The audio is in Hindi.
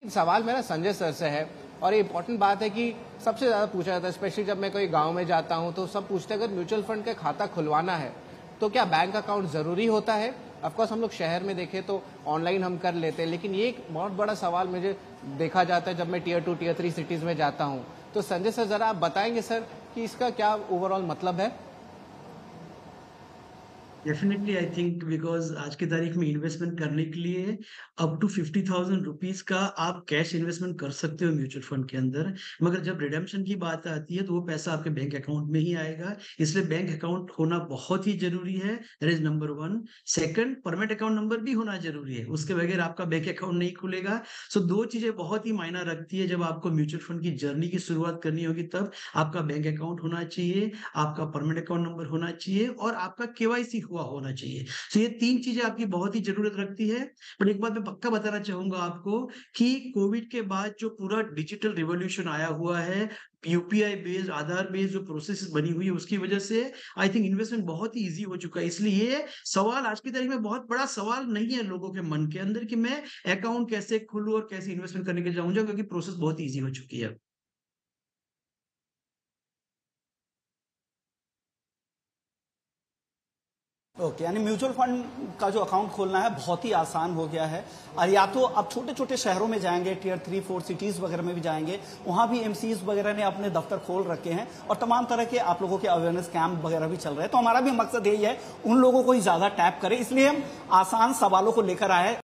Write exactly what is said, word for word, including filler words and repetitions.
सवाल मेरा संजय सर से है और ये इम्पोर्टेंट बात है कि सबसे ज़्यादा पूछा जाता है, स्पेशली जब मैं कोई गांव में जाता हूं तो सब पूछते हैं अगर म्यूचुअल फंड का खाता खुलवाना है तो क्या बैंक अकाउंट ज़रूरी होता है। ऑफकोर्स हम लोग शहर में देखें तो ऑनलाइन हम कर लेते हैं, लेकिन ये एक बहुत बड़ा सवाल मुझे देखा जाता है जब मैं tier two tier three cities में जाता हूँ। तो संजय सर ज़रा आप बताएंगे सर कि इसका क्या ओवरऑल मतलब है। डेफिनेटली आई थिंक बिकॉज आज की तारीख में इन्वेस्टमेंट करने के लिए up to fifty thousand rupees का आप कैश इन्वेस्टमेंट कर सकते हो म्यूचुअल फंड के अंदर। मगर जब रिडेम्पशन की बात आती है तो वो पैसा आपके बैंक अकाउंट में ही आएगा, इसलिए बैंक अकाउंट होना बहुत ही जरूरी है। That is number one. Second, permanent account number भी होना जरूरी है, उसके बगैर आपका बैंक अकाउंट नहीं खुलेगा। सो so, दो चीजें बहुत ही मायना रखती है। जब आपको म्यूचुअल फंड की जर्नी की शुरुआत करनी होगी तब आपका बैंक अकाउंट होना चाहिए, आपका परमानेंट अकाउंट नंबर होना चाहिए और आपका केवाईसी हुआ होना चाहिए। तो ये तीन चीजें आपकी बहुत ही जरूरत रखती है। पर एक बात मैं पक्का बताना चाहूंगा आपको कि कोविड के बाद जो पूरा डिजिटल रिवॉल्यूशन आया हुआ है, यूपीआई बेस्ड, आधार बेस्ड जो प्रोसेस बनी हुई है, उसकी वजह से आई थिंक इन्वेस्टमेंट बहुत ही इजी हो चुका है। इसलिए ये सवाल आज की तारीख में बहुत बड़ा सवाल नहीं है लोगों के मन के अंदर कि मैं अकाउंट कैसे खोलूं और कैसे इन्वेस्टमेंट करने के जाऊंगा, क्योंकि प्रोसेस बहुत ईजी हो चुकी है। ओके, यानी म्यूचुअल फंड का जो अकाउंट खोलना है बहुत ही आसान हो गया है। और या तो अब छोटे छोटे शहरों में जाएंगे, टियर थ्री फोर सिटीज वगैरह में भी जाएंगे, वहां भी एमसीज वगैरह ने अपने दफ्तर खोल रखे हैं और तमाम तरह के आप लोगों के अवेयरनेस कैंप वगैरह भी चल रहे हैं। तो हमारा भी मकसद यही है उन लोगों को ही ज्यादा टैप करें, इसलिए हम आसान सवालों को लेकर आए हैं।